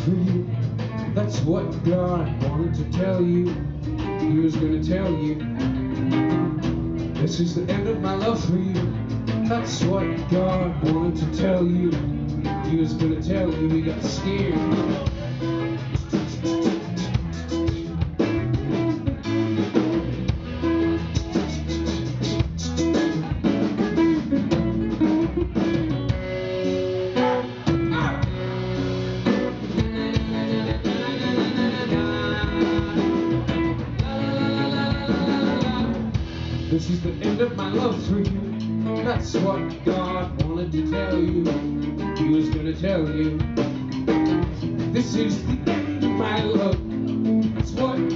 for you. That's what God wanted to tell you. He was gonna tell you. This is the end of my love for you. That's what God wanted to tell you. He was gonna tell you. He got scared. This is the end of my love for you. That's what God wanted to tell you. He was gonna tell you. This is the end of my love. That's what